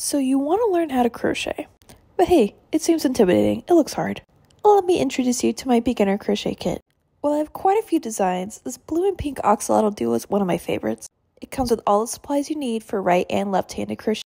So you want to learn how to crochet, but hey, it seems intimidating, it looks hard. Well, let me introduce you to my beginner crochet kit. While I have quite a few designs, this blue and pink axolotl duo is one of my favorites. It comes with all the supplies you need for right and left-handed crochet.